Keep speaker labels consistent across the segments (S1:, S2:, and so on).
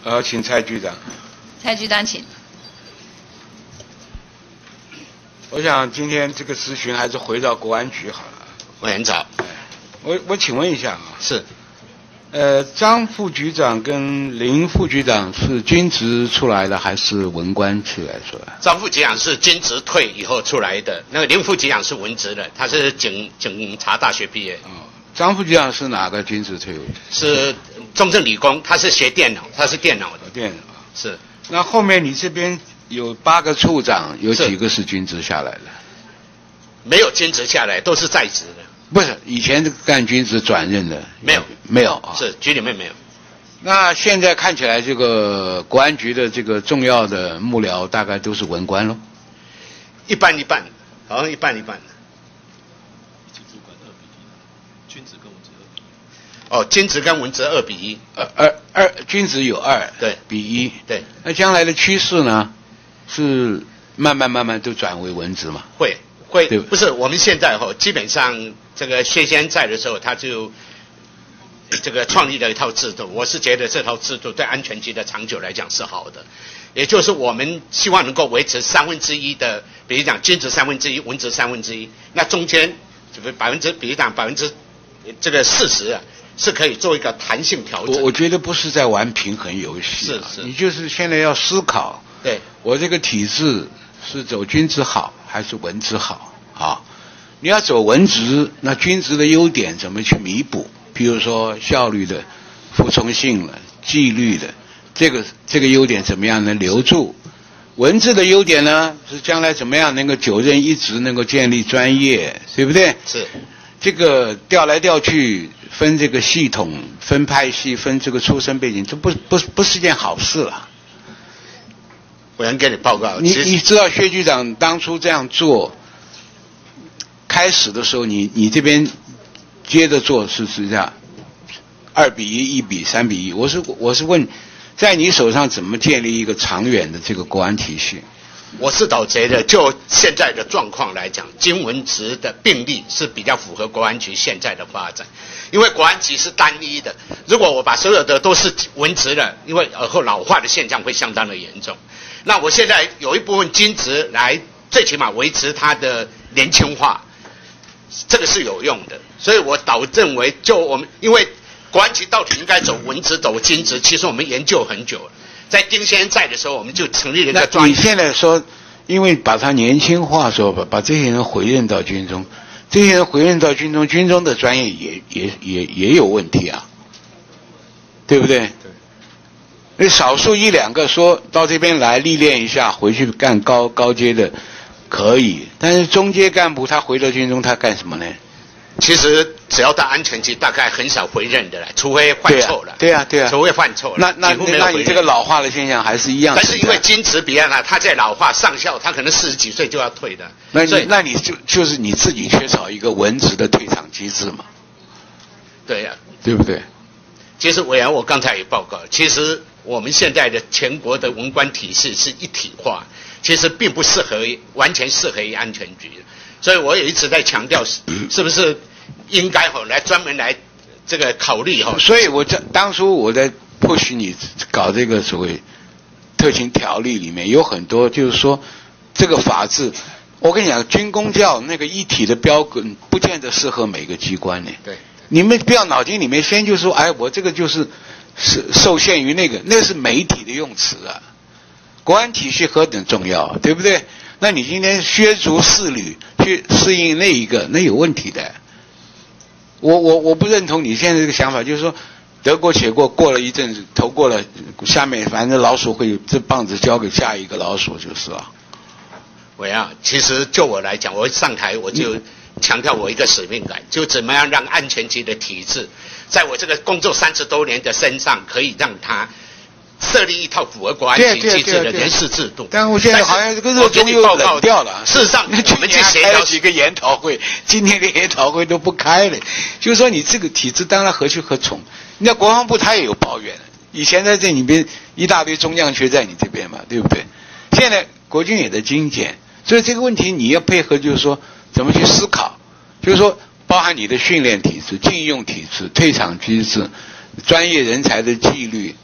S1: 请蔡局长。
S2: 蔡局长，请。
S1: 我想今天这个咨询还是回到国安局好了。
S3: 委员长，
S1: 我请问一下啊。
S3: 是。
S1: 张副局长跟林副局长是军职出来的还是文官出来的？
S3: 张副局长是军职退以后出来的，那个林副局长是文职的，他是警察大学毕业。
S1: 张副局长是哪个军职退伍？
S3: 是中正理工，他是学电脑，他是电脑的。
S1: 电脑
S3: 是。
S1: 那后面你这边有8个处长，有几个是军职下来的？
S3: 没有军职下来，都是在职的。
S1: 不是，以前干军职转任的没有啊？
S3: 是局里面没有。
S1: 那现在看起来，这个国安局的这个重要的幕僚大概都是文官咯？
S3: 一半一半，好像一半一半。
S4: 一级主管2比1，军职跟文职2比1。
S3: 哦，军职跟文职2比
S1: 1。军职有2
S3: 对
S1: 比1。
S3: 对。
S1: 那将来的趋势呢？是慢慢都转为文职嘛？
S3: 会，不是我们现在基本上这个薛先在的时候，他就这个创立了一套制度。我是觉得这套制度对安全局的长久来讲是好的，也就是我们希望能够维持1/3的，比如讲军职1/3，文职1/3，那中间就是比如讲这个40啊，是可以做一个弹性调整。
S1: 我觉得不是在玩平衡游戏，
S3: 是，
S1: 你就是现在要思考，
S3: 对
S1: 我这个体制是走军职好还是文职好啊？你要走文职，那军职的优点怎么去弥补？比如说效率的、服从性了、纪律的，这个优点怎么样能留住？文职的优点呢，是将来怎么样能够久任一职，能够建立专业，对不对？
S3: 是。
S1: 这个调来调去，分这个系统、分派系、分这个出身背景，这不是件好事了。
S3: 我想给你报告，
S1: 你知道薛局长当初这样做，开始的时候你这边接着做是这样，2比1、1比3比1。我是问，在你手上怎么建立一个长远的这个国安体系？
S3: 我是倒觉得，就现在的状况来讲，军文职的并立是比较符合国安局现在的发展，因为国安局是单一的。如果我把所有的都是文职的，因为尔后老化的现象会相当的严重。那我现在有一部分军职来，最起码维持它的年轻化，这个是有用的。所以我倒认为，就我们因为国安局到底应该走文职走军职，其实我们研究很久了。在丁先生在的时候，我们就成立了一个专业。
S1: 你现在说，因为把它年轻化，说把这些人回任到军中，这些人回任到军中，军中的专业也有问题啊，对不对？对。那少数1、2个说到这边来历练一下，回去干高阶的可以，但是中阶干部他回到军中，他干什么呢？
S3: 其实只要到安全局，大概很少回任的了，除非犯错了。
S1: 对啊。
S3: 除非犯错了。
S1: 那你这个老化的现象还是一样的。
S3: 但是因为军职比较大，他在老化上校，他可能40几岁就要退的。
S1: 那你就是你自己缺少一个文职的退场机制嘛？
S3: 对呀，
S1: 对不对？
S3: 其实委员，我刚才也报告，其实我们现在的全国的文官体系是一体化，其实并不完全适合于安全局。所以我也一直在强调，是不是应该来专门来这个考虑
S1: 所以当初我在push你搞这个所谓特勤条例里面有很多，就是说这个法制，我跟你讲，军公教那个一体的标准，不见得适合每个机关呢。
S3: 对，
S1: 你们不要脑筋里面先就说，哎，我这个是受限于那个是媒体的用词啊。国安体系何等重要，对不对？那你今天削足适履去适应那一个，那有问题的。我不认同你现在这个想法，就是说得过且过，过了一阵子投过了，下面反正老鼠会这棒子交给下一个老鼠就是了。
S3: 其实就我来讲，我上台我就强调我一个使命感，就怎么样让安全局的体制，在我这个工作30多年的身上，可以让它设立一套符合国安局机制的人事制度。
S1: 但我现在好像这个热衷又冷掉了。
S3: 事实上，我们去协调
S1: 几个研讨会，今天连研讨会都不开了。就是说，你这个体制当然何去何从？那国防部他也有抱怨，以前在这里边一大堆中将缺在你这边嘛，对不对？现在国军也在精简，所以这个问题你要配合，就是说怎么去思考，就是说包含你的训练体制、禁用体制、退场机制、专业人才的纪律。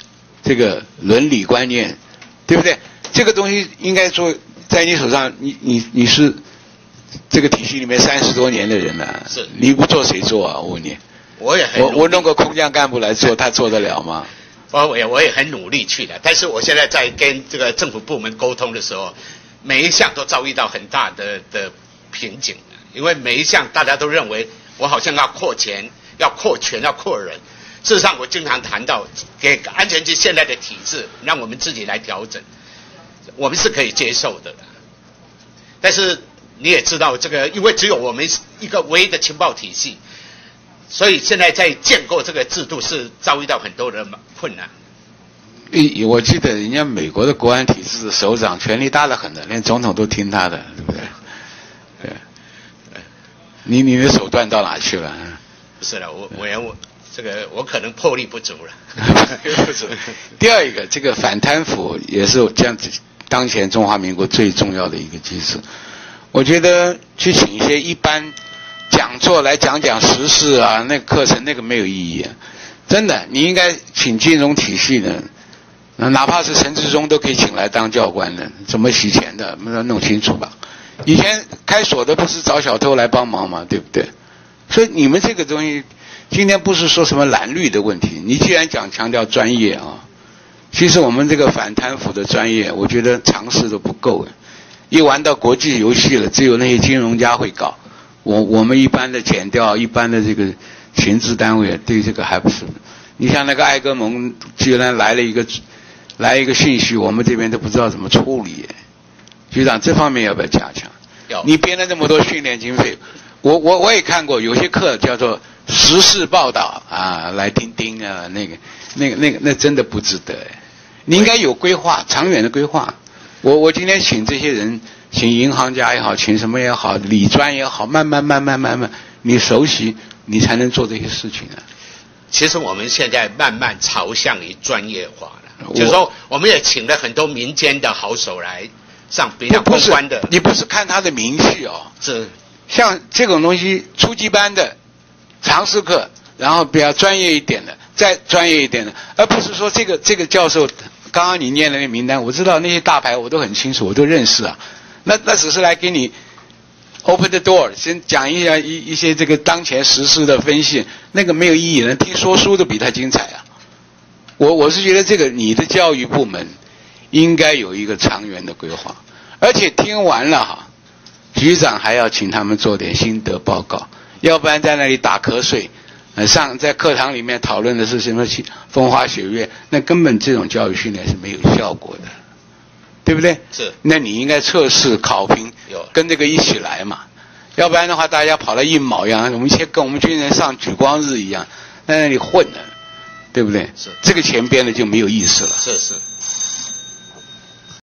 S1: 这个伦理观念，对不对？这个东西应该说在你手上，你是这个体系里面30多年的人了，
S3: 是
S1: 你不做谁做啊？我问你，我弄个空降干部来做，他做得了吗？
S3: 我也很努力去的，但是我现在在跟这个政府部门沟通的时候，每一项都遭遇到很大的瓶颈，因为每一项大家都认为我好像要扩钱、要扩权、要扩人。事实上，我经常谈到给安全局现在的体制，让我们自己来调整，我们是可以接受的。但是你也知道，这个因为只有我们一个唯一的情报体系。所以现在在建构这个制度是遭遇到很多的困难。
S1: 我记得人家美国的国安体制的首长权力大得很的，连总统都听他的，对不对？对。你的手段到哪去了？
S3: 不是了，我可能魄力不足了。
S1: 第二一个，这个反贪腐也是这样子，当前中华民国最重要的一个机制。我觉得去请一些一般讲座来讲时事啊，那个课程那个没有意义啊，真的，你应该请金融体系的，哪怕是陈志忠都可以请来当教官的，怎么洗钱的，弄清楚吧。以前开锁的不是找小偷来帮忙吗？对不对？所以你们这个东西，今天不是说什么蓝绿的问题，你既然强调专业啊，其实我们这个反贪腐的专业，我觉得尝试都不够的，一玩到国际游戏了，只有那些金融家会搞。我们一般的检调，一般的这个情治单位对这个还不是。你像那个艾格蒙，居然来一个信息，我们这边都不知道怎么处理。局长，这方面要不要加强？你编了那么多训练经费，我也看过，有些课叫做时事报道啊，来听啊，那真的不值得。你应该有规划，长远的规划。我今天请这些人。请银行家也好，请什么也好，理专也好，慢慢，你熟悉，你才能做这些事情啊。
S3: 其实我们现在慢慢朝向于专业化了，就是说，我们也请了很多民间的好手来上比较公关的。
S1: 你不是看他的名气哦，
S3: 是
S1: 像这种东西，初级班的、常识课，然后比较专业一点的，再专业一点的，而不是说这个教授，刚刚你念的那名单，我知道那些大牌我都很清楚，我都认识啊。那只是来给你 open the door， 先讲一下一些这个当前时事的分析，那个没有意义的，听说书都比他精彩啊。我是觉得这个你的教育部门应该有一个长远的规划，而且听完了哈，局长还要请他们做点心得报告，要不然在那里打瞌睡，在课堂里面讨论的是什么风花雪月，那根本这种教育训练是没有效果的。对不对？
S3: 是。那
S1: 你应该测试考评，跟这个一起来嘛，要不然的话，大家跑得一毛样，我们跟我们军人上举光日一样，在那里混了，对不对？
S3: 是。
S1: 这个钱编的就没有意思了。
S3: 是。